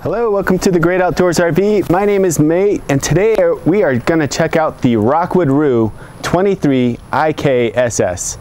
Hello, welcome to the Great Outdoors RV. My name is Nate, and today we are going to check out the ROCKWOOD ROO 23IKSS.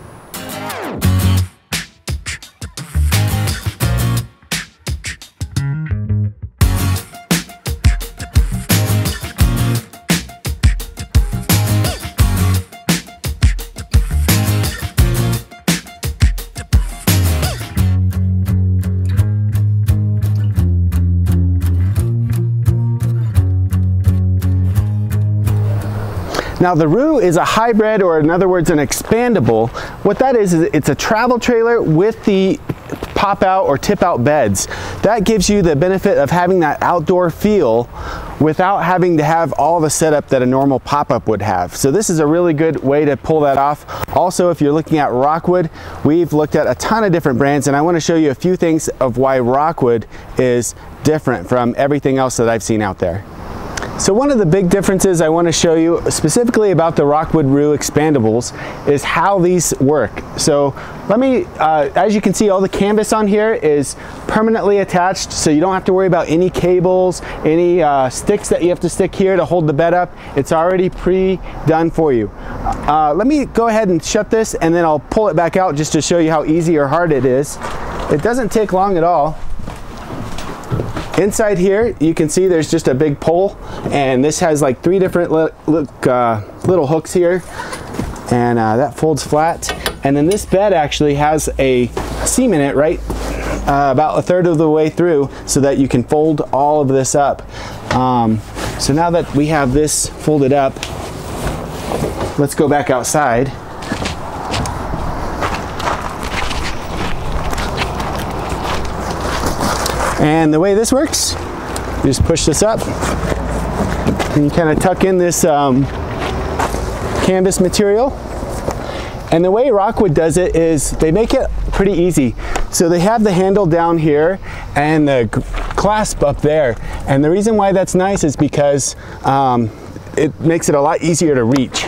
Now the ROO is a hybrid, or in other words an expandable. What that is it's a travel trailer with the pop out or tip out beds. That gives you the benefit of having that outdoor feel without having to have all the setup that a normal pop-up would have. So this is a really good way to pull that off. Also, if you're looking at ROCKWOOD, we've looked at a ton of different brands, and I want to show you a few things of why ROCKWOOD is different from everything else that I've seen out there. So one of the big differences I want to show you specifically about the ROCKWOOD ROO Expandables is how these work. So let me, as you can see, all the canvas on here is permanently attached, so you don't have to worry about any cables, any sticks that you have to stick here to hold the bed up. It's already pre-done for you. Let me go ahead and shut this, and then I'll pull it back out just to show you how easy or hard it is. It doesn't take long at all. Inside here, you can see there's just a big pole, and this has like 3 different little hooks here, and that folds flat. And then this bed actually has a seam in it, right about 1/3 of the way through, so that you can fold all of this up. So now that we have this folded up, let's go back outside. And the way this works, you just push this up and you kind of tuck in this canvas material. And the way ROCKWOOD does it is they make it pretty easy. So they have the handle down here and the clasp up there. And the reason why that's nice is because it makes it a lot easier to reach.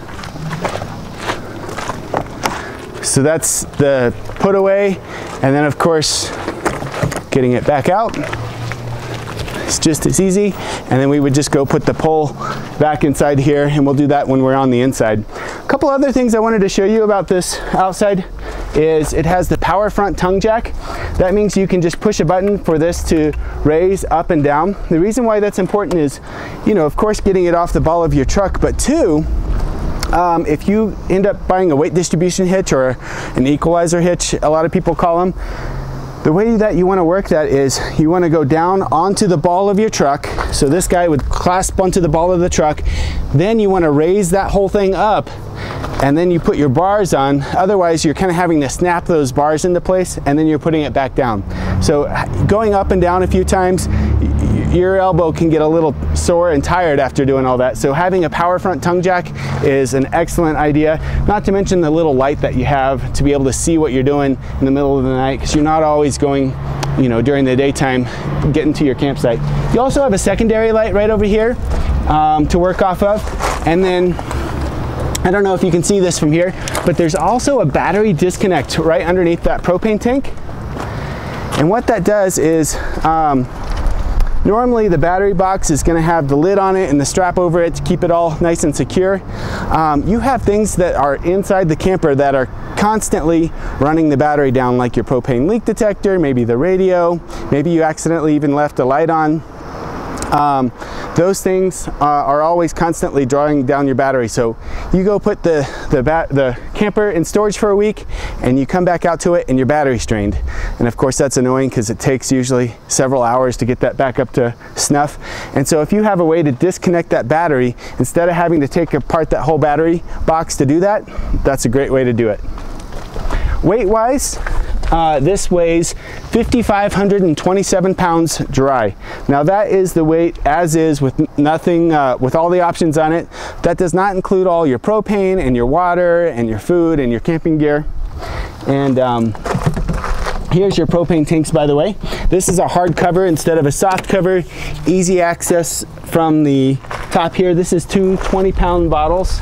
So that's the put away, and then of course getting it back out, it's just as easy. And then we would just go put the pole back inside here, and we'll do that when we're on the inside. A couple other things I wanted to show you about this outside is it has the power front tongue jack. That means you can just push a button for this to raise up and down. The reason why that's important is, you know, of course getting it off the ball of your truck, but two, if you end up buying a weight distribution hitch or an equalizer hitch, a lot of people call them, the way that you want to work that is you want to go down onto the ball of your truck. So this guy would clasp onto the ball of the truck. Then you want to raise that whole thing up, and then you put your bars on. Otherwise, you're kind of having to snap those bars into place, and then you're putting it back down. So going up and down a few times, your elbow can get a little sore and tired after doing all that. So having a power front tongue jack is an excellent idea. Not to mention the little light that you have to be able to see what you're doing in the middle of the night, because you're not always going, you know, during the daytime getting to your campsite. You also have a secondary light right over here to work off of. And then, I don't know if you can see this from here, but there's also a battery disconnect right underneath that propane tank. And what that does is, normally the battery box is going to have the lid on it and the strap over it to keep it all nice and secure. You have things that are inside the camper that are constantly running the battery down, like your propane leak detector, maybe the radio, maybe you accidentally even left a light on. Those things are always constantly drawing down your battery. So you go put the camper in storage for a week, and you come back out to it and your battery's drained. And of course that's annoying because it takes usually several hours to get that back up to snuff. And so if you have a way to disconnect that battery, instead of having to take apart that whole battery box to do that, that's a great way to do it. Weight wise, this weighs 5,527 pounds dry. Now that is the weight as is, with nothing, with all the options on it. That does not include all your propane and your water and your food and your camping gear. And here's your propane tanks, by the way. This is a hard cover instead of a soft cover. Easy access from the top here. This is 2 20-pound bottles.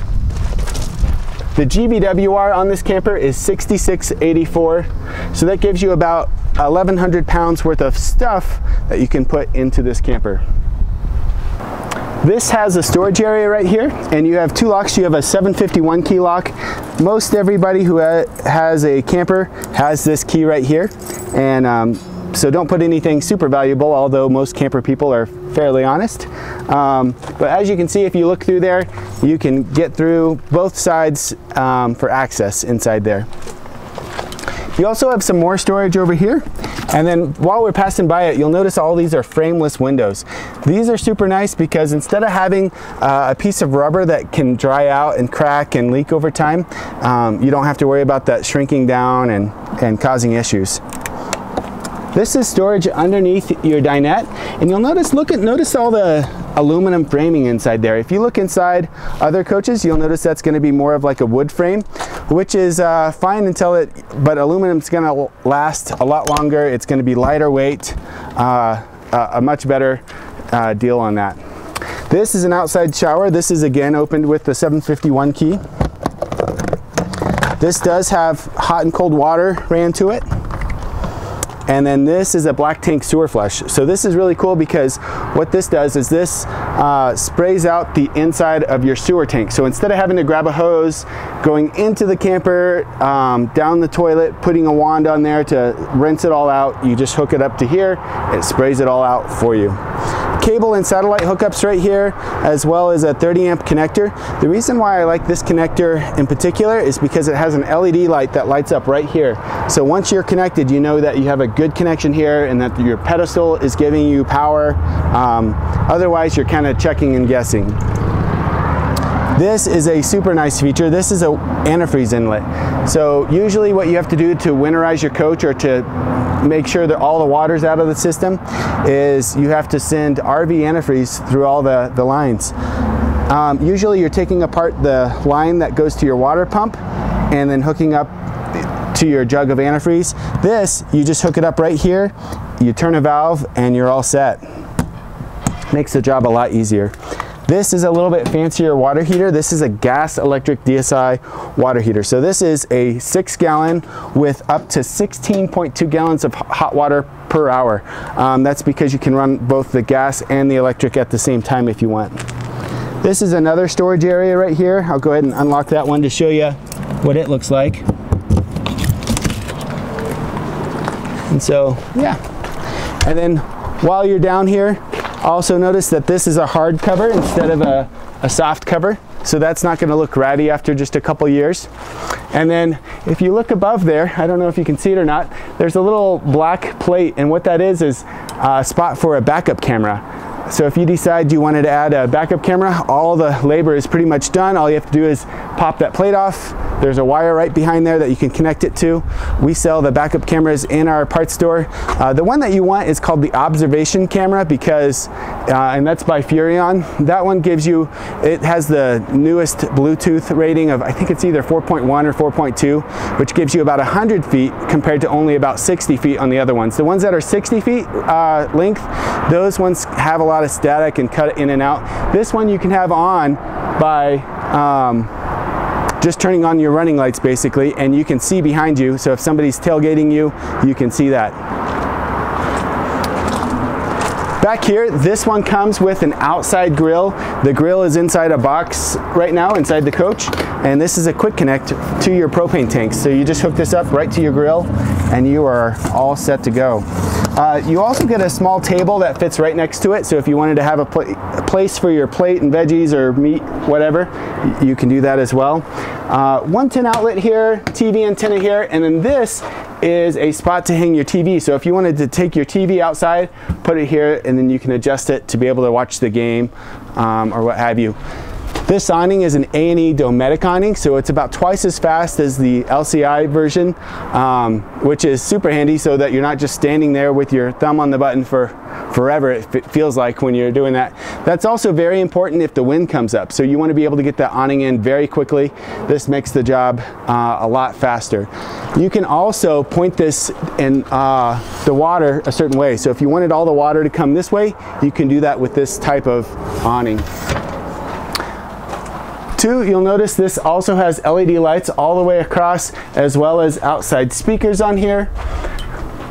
The GVWR on this camper is 6684, so that gives you about 1,100 pounds worth of stuff that you can put into this camper. This has a storage area right here, and you have two locks. You have a 751 key lock. Most everybody who has a camper has this key right here, and so don't put anything super valuable, although most camper people are fairly honest. But as you can see, if you look through there, you can get through both sides for access inside there. You also have some more storage over here. And then while we're passing by it, you'll notice all these are frameless windows. These are super nice because instead of having a piece of rubber that can dry out and crack and leak over time, you don't have to worry about that shrinking down and causing issues. This is storage underneath your dinette, and you'll notice all the aluminum framing inside there. If you look inside other coaches, you'll notice that's going to be more of like a wood frame, which is fine but aluminum's going to last a lot longer. It's going to be lighter weight, a much better deal on that. This is an outside shower. This is again opened with the 751 key. This does have hot and cold water ran to it. And then this is a black tank sewer flush. So this is really cool because what this does is this sprays out the inside of your sewer tank. So instead of having to grab a hose, going into the camper, down the toilet, putting a wand on there to rinse it all out, you just hook it up to here, it sprays it all out for you. Cable and satellite hookups right here, as well as a 30 amp connector. The reason why I like this connector in particular is because it has an LED light that lights up right here. So once you're connected, you know that you have a good connection here and that your pedestal is giving you power. Otherwise, you're kind of checking and guessing. This is a super nice feature. This is a antifreeze inlet. So usually what you have to do to winterize your coach or to make sure that all the water's out of the system is you have to send RV antifreeze through all the lines. Usually you're taking apart the line that goes to your water pump and then hooking up to your jug of antifreeze. This, you just hook it up right here, you turn a valve, and you're all set. Makes the job a lot easier. This is a little bit fancier water heater. This is a gas electric DSI water heater. So this is a 6-gallon with up to 16.2 gallons of hot water per hour. That's because you can run both the gas and the electric at the same time if you want. This is another storage area right here. I'll go ahead and unlock that one to show you what it looks like. And so, yeah. And then while you're down here, also notice that this is a hard cover instead of a soft cover. So that's not going to look ratty after just a couple years. And then if you look above there, I don't know if you can see it or not, there's a little black plate, and what that is a spot for a backup camera. So if you decide you wanted to add a backup camera, all the labor is pretty much done. All you have to do is pop that plate off. There's a wire right behind there that you can connect it to. We sell the backup cameras in our parts store. The one that you want is called the observation camera because, and that's by Furrion. That one gives you, it has the newest Bluetooth rating of, I think it's either 4.1 or 4.2, which gives you about 100 feet compared to only about 60 feet on the other ones. The ones that are 60 feet length, those ones have a lot of static and cut it in and out. This one you can have on by just turning on your running lights basically, and you can see behind you. So if somebody's tailgating you, you can see that. Back here, this one comes with an outside grill. The grill is inside a box right now inside the coach, and this is a quick connect to your propane tanks. So you just hook this up right to your grill and you are all set to go. You also get a small table that fits right next to it, so if you wanted to have a place for your plate and veggies or meat, whatever, you can do that as well. 110 outlet here, TV antenna here, and then this is a spot to hang your TV. So if you wanted to take your TV outside, put it here, and then you can adjust it to be able to watch the game or what have you. This awning is an A&E Dometic awning, so it's about twice as fast as the LCI version, which is super handy so that you're not just standing there with your thumb on the button for forever, it feels like when you're doing that. That's also very important if the wind comes up, so you want to be able to get that awning in very quickly. This makes the job a lot faster. You can also point this in the water a certain way, so if you wanted all the water to come this way, you can do that with this type of awning. You'll notice this also has LED lights all the way across, as well as outside speakers on here.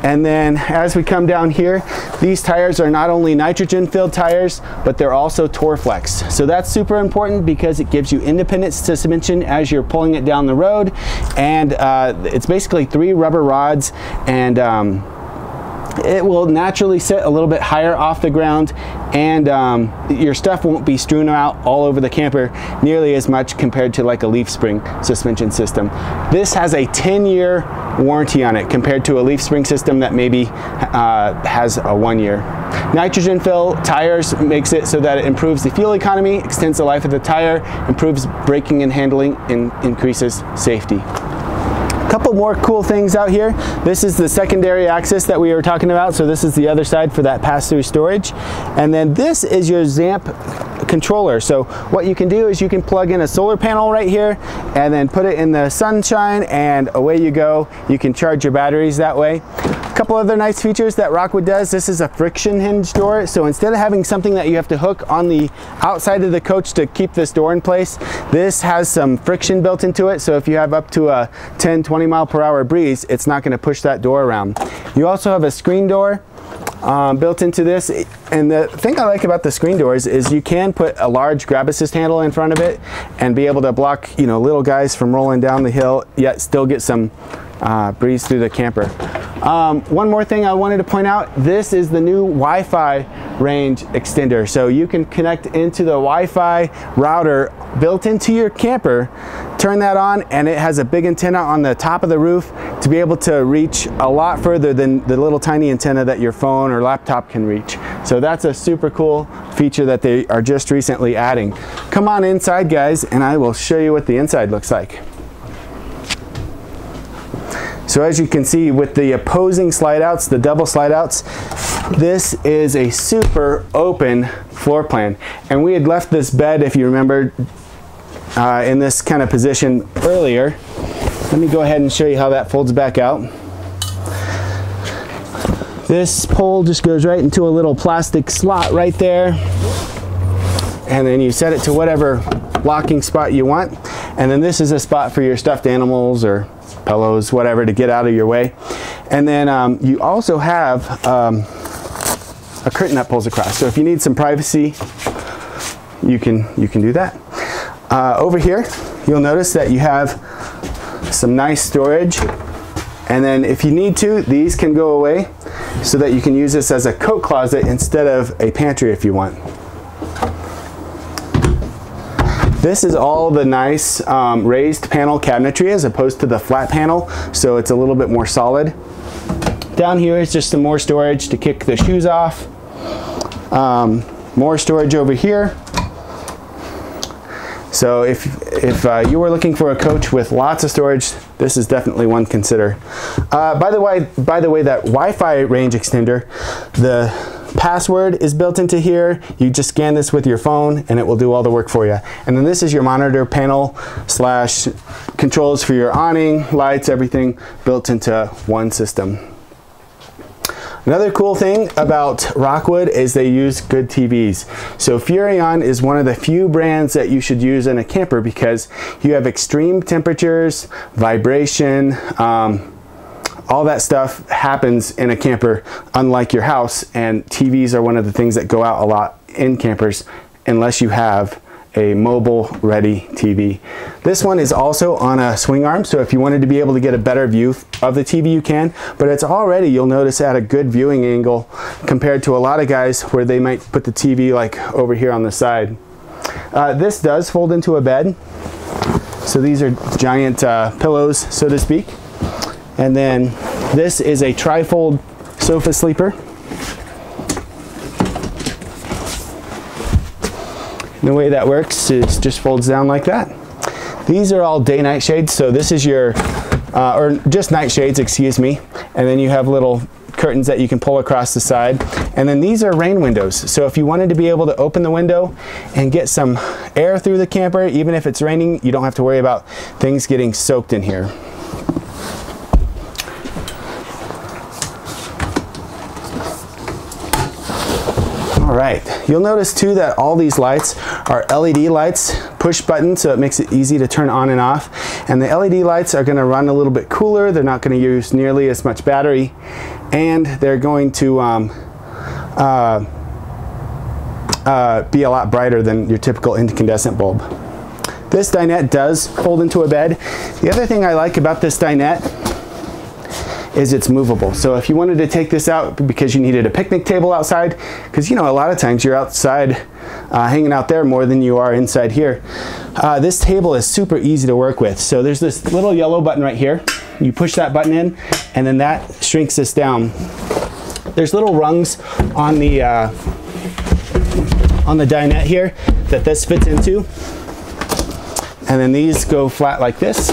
And then as we come down here, these tires are not only nitrogen filled tires, but they're also Torflex. So that's super important because it gives you independent suspension as you're pulling it down the road. And it's basically 3 rubber rods, and it will naturally sit a little bit higher off the ground, and your stuff won't be strewn out all over the camper nearly as much compared to like a leaf spring suspension system. This has a 10-year warranty on it compared to a leaf spring system that maybe has a 1-year. Nitrogen fill tires makes it so that it improves the fuel economy, extends the life of the tire, improves braking and handling, and increases safety. Couple more cool things out here. This is the secondary axis that we were talking about. So this is the other side for that pass-through storage. And then this is your ZAMP controller. So what you can do is you can plug in a solar panel right here and then put it in the sunshine, and away you go. You can charge your batteries that way. A couple other nice features that Rockwood does. This is a friction hinge door. So instead of having something that you have to hook on the outside of the coach to keep this door in place, this has some friction built into it. So if you have up to a 10-20 mile-per-hour breeze, it's not going to push that door around. You also have a screen door built into this, and the thing I like about the screen doors is you can put a large grab assist handle in front of it and be able to block, you know, little guys from rolling down the hill, yet still get some breeze through the camper. One more thing I wanted to point out, this is the new Wi-Fi range extender. So you can connect into the Wi-Fi router built into your camper, turn that on, and it has a big antenna on the top of the roof to be able to reach a lot further than the little tiny antenna that your phone or laptop can reach. So that's a super cool feature that they are just recently adding. Come on inside, guys, and I will show you what the inside looks like. So as you can see with the opposing slide outs, the double slide outs, this is a super open floor plan. And we had left this bed, if you remember, in this kind of position earlier. Let me go ahead and show you how that folds back out. This pole just goes right into a little plastic slot right there. And then you set it to whatever locking spot you want. And then this is a spot for your stuffed animals or pillows, whatever, to get out of your way. And then you also have a curtain that pulls across. So if you need some privacy, you can do that. Over here, you'll notice that you have some nice storage. And then if you need to, these can go away so that you can use this as a coat closet instead of a pantry if you want. This is all the nice raised panel cabinetry as opposed to the flat panel, so it's a little bit more solid. Down here is just some more storage to kick the shoes off. More storage over here. So if you were looking for a coach with lots of storage, this is definitely one to consider. By the way, that Wi-Fi range extender, the password is built into here. You just scan this with your phone and it will do all the work for you. And then this is your monitor panel slash controls for your awning, lights, everything built into one system. Another cool thing about Rockwood is they use good TVs. So Furrion is one of the few brands that you should use in a camper because you have extreme temperatures, vibration, all that stuff happens in a camper, unlike your house, and TVs are one of the things that go out a lot in campers unless you have a mobile ready TV. This one is also on a swing arm, so if you wanted to be able to get a better view of the TV, you can, but it's already, you'll notice, at a good viewing angle compared to a lot of guys where they might put the TV like over here on the side. This does fold into a bed, so these are giant pillows, so to speak. And then this is a tri-fold sofa sleeper. And the way that works is just folds down like that. These are all day-night shades, so this is your, or just night shades, excuse me. And then you have little curtains that you can pull across the side. And then these are rain windows. So if you wanted to be able to open the window and get some air through the camper, even if it's raining, you don't have to worry about things getting soaked in here. All right, you'll notice too that all these lights are LED lights, push button, so it makes it easy to turn on and off. And the LED lights are gonna run a little bit cooler. They're not gonna use nearly as much battery. and they're going to be a lot brighter than your typical incandescent bulb. This dinette does fold into a bed. The other thing I like about this dinette is it's movable. So if you wanted to take this out because you needed a picnic table outside, because you know a lot of times you're outside hanging out there more than you are inside here, this table is super easy to work with. So there's this little yellow button right here. You push that button in and then that shrinks this down. There's little rungs on the dinette here that this fits into, and then these go flat like this.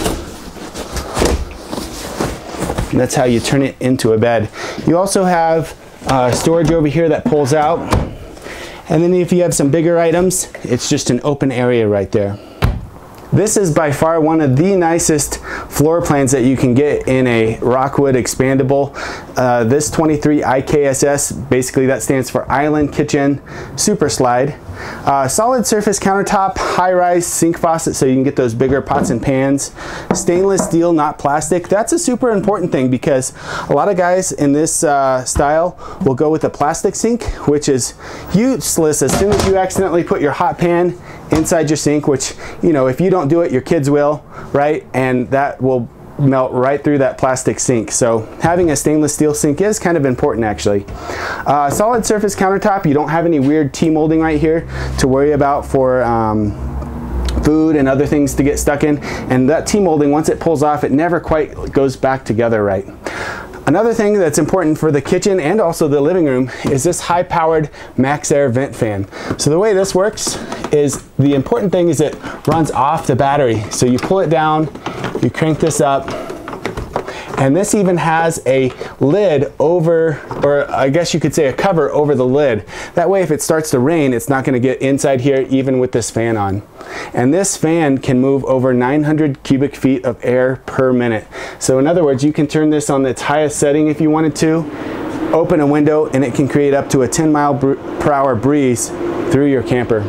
And that's how you turn it into a bed. You also have storage over here that pulls out, and then if you have some bigger items, it's just an open area right there. This is by far one of the nicest floor plans that you can get in a ROCKWOOD Expandable. This 23IKSS, basically that stands for Island Kitchen Super Slide. Solid surface countertop, high-rise sink faucet so you can get those bigger pots and pans. Stainless steel, not plastic. That's a super important thing because a lot of guys in this style will go with a plastic sink, which is useless as soon as you accidentally put your hot pan inside your sink, which, you know, if you don't do it, your kids will, right? And that will melt right through that plastic sink. So having a stainless steel sink is kind of important, actually. Solid surface countertop. You don't have any weird T-molding right here to worry about for food and other things to get stuck in. And that T-molding, once it pulls off, it never quite goes back together right. Another thing that's important for the kitchen and also the living room is this high-powered max air vent fan. So the way this works is, the important thing is it runs off the battery. So you pull it down, you crank this up, and this even has a lid over, or I guess you could say a cover over the lid. That way if it starts to rain, it's not going to get inside here even with this fan on. And this fan can move over 900 cubic feet of air per minute. So in other words, you can turn this on its highest setting if you wanted to, open a window, and it can create up to a 10 mile per hour breeze through your camper.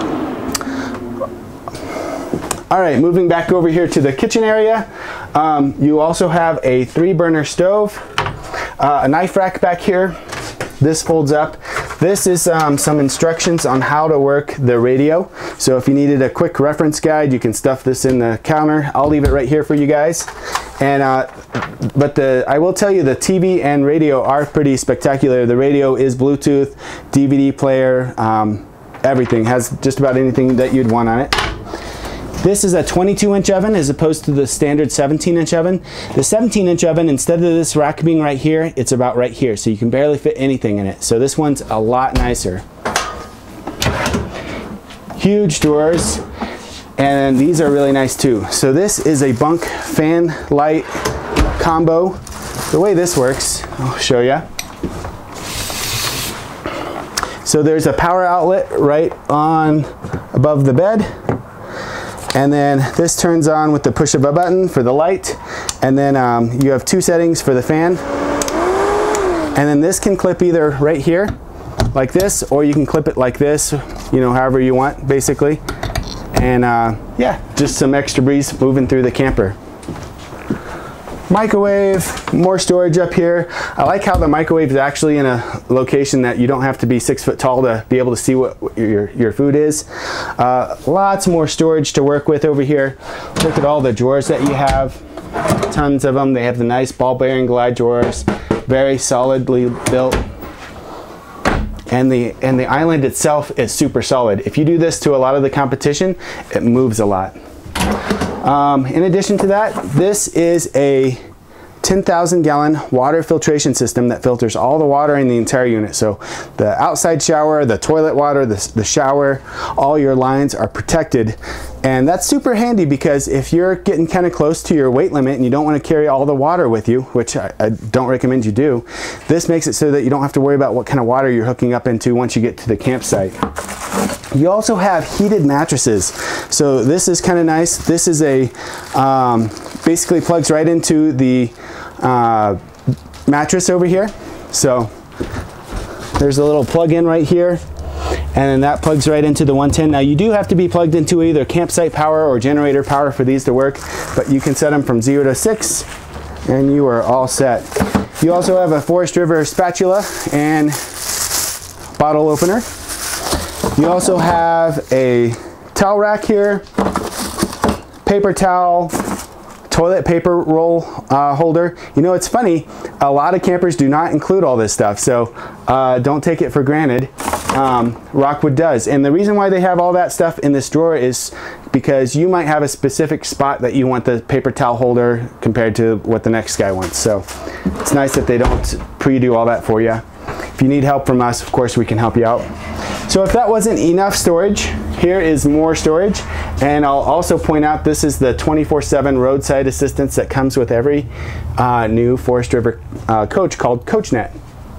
All right, moving back over here to the kitchen area, you also have a 3-burner stove, a knife rack back here. This folds up. This is some instructions on how to work the radio. So if you needed a quick reference guide, you can stuff this in the counter. I'll leave it right here for you guys. And but I will tell you, the TV and radio are pretty spectacular. The radio is Bluetooth, DVD player, everything. Has just about anything that you'd want on it. This is a 22-inch oven as opposed to the standard 17-inch oven. The 17-inch oven, instead of this rack being right here, it's about right here, so you can barely fit anything in it. So this one's a lot nicer. Huge drawers, and these are really nice too. So this is a bunk fan light combo. The way this works, I'll show you. So there's a power outlet right on above the bed. And then this turns on with the push of a button for the light. And then you have 2 settings for the fan. And then this can clip either right here, like this, or you can clip it like this, you know, however you want, basically. And yeah, just some extra breeze moving through the camper. Microwave, more storage up here. I like how the microwave is actually in a location that you don't have to be 6 foot tall to be able to see what your food is. Lots more storage to work with over here. Look at all the drawers that you have. Tons of them. They have the nice ball bearing glide drawers, very solidly built. And the island itself is super solid. If you do this to a lot of the competition, it moves a lot. In addition to that, this is a 10,000 gallon water filtration system that filters all the water in the entire unit. So the outside shower, the toilet water, the shower, all your lines are protected. And that's super handy because if you're getting kind of close to your weight limit and you don't want to carry all the water with you, which I don't recommend you do, this makes it so that you don't have to worry about what kind of water you're hooking up into once you get to the campsite. You also have heated mattresses. So this is kind of nice. This is a, basically plugs right into the mattress over here. So there's a little plug-in right here, and then that plugs right into the 110. Now you do have to be plugged into either campsite power or generator power for these to work, but you can set them from 0 to 6 and you are all set. You also have a Forest River spatula and bottle opener. You also have a towel rack here, paper towel, toilet paper roll holder. You know, it's funny, a lot of campers do not include all this stuff, so don't take it for granted. Rockwood does. And the reason why they have all that stuff in this drawer is because you might have a specific spot that you want the paper towel holder compared to what the next guy wants. So it's nice that they don't pre-do all that for you. If you need help from us, of course, we can help you out. So if that wasn't enough storage, here is more storage. And I'll also point out this is the 24/7 roadside assistance that comes with every new Forest River coach called CoachNet.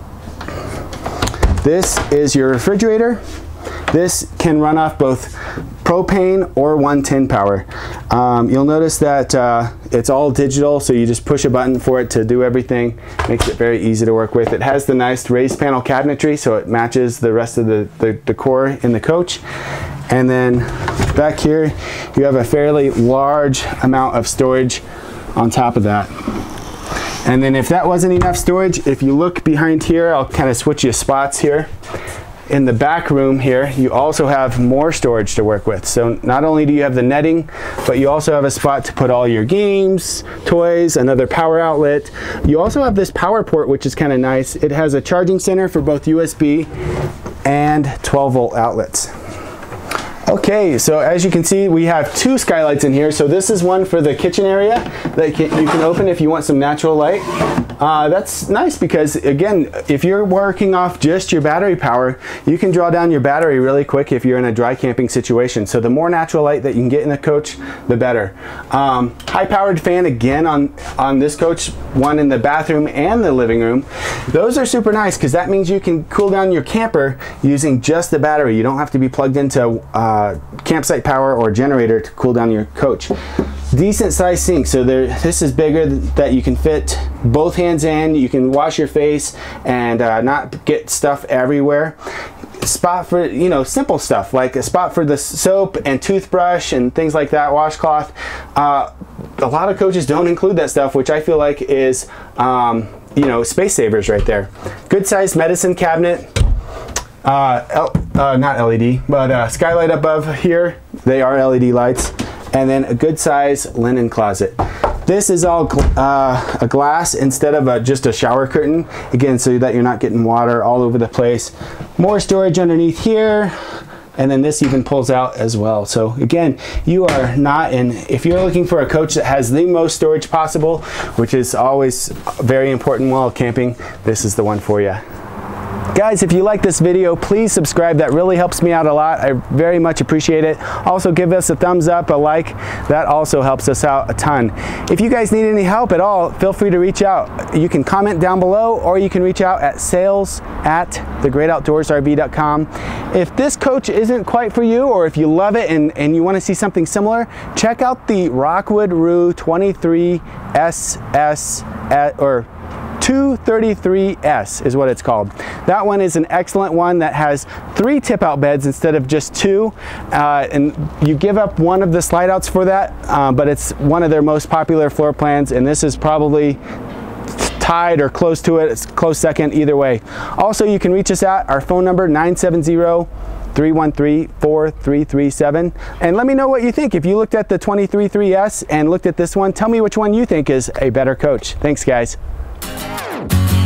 This is your refrigerator. This can run off both propane or 110 power. You'll notice that it's all digital, so you just push a button for it to do everything. Makes it very easy to work with. It has the nice raised panel cabinetry, so it matches the rest of the decor in the coach. And then back here, you have a fairly large amount of storage on top of that. And then if that wasn't enough storage, if you look behind here, I'll kind of switch you spots here. In the back room here, you also have more storage to work with. So not only do you have the netting, but you also have a spot to put all your games, toys, another power outlet. You also have this power port, which is kind of nice. It has a charging center for both USB and 12-volt outlets. Okay, so as you can see, we have two skylights in here. So this is one for the kitchen area that you can open if you want some natural light. That's nice because, again, if you're working off just your battery power, you can draw down your battery really quick if you're in a dry camping situation. So the more natural light that you can get in the coach, the better. High-powered fan again on this coach, one in the bathroom and the living room. Those are super nice because that means you can cool down your camper using just the battery. You don't have to be plugged into campsite power or generator to cool down your coach. Decent sized sink, so this is bigger that you can fit both hands in. You can wash your face and not get stuff everywhere. Spot for, you know, simple stuff like a spot for the soap and toothbrush and things like that, washcloth. A lot of coaches don't include that stuff, which I feel like is you know, space savers right there. Good sized medicine cabinet. Not LED, but skylight above here. They are LED lights. And then a good size linen closet. This is all a glass instead of just a shower curtain. Again, so that you're not getting water all over the place. More storage underneath here. And then this even pulls out as well. So again, you are not in, if you're looking for a coach that has the most storage possible, which is always very important while camping, this is the one for you. Guys, if you like this video, please subscribe. That really helps me out a lot. I very much appreciate it. Also, give us a thumbs up, a like. That also helps us out a ton. If you guys need any help at all, feel free to reach out. You can comment down below, or you can reach out at sales@thegreatoutdoorsrv.com. If this coach isn't quite for you, or if you love it and you want to see something similar, check out the ROCKWOOD ROO 23IKSS or 233S is what it's called. That one is an excellent one that has 3 tip-out beds instead of just 2, and you give up one of the slide-outs for that, but it's one of their most popular floor plans, and this is probably tied or close to it. It's close second either way. Also, you can reach us at our phone number 970-313-4337, and let me know what you think. If you looked at the 233S and looked at this one, tell me which one you think is a better coach. Thanks, guys.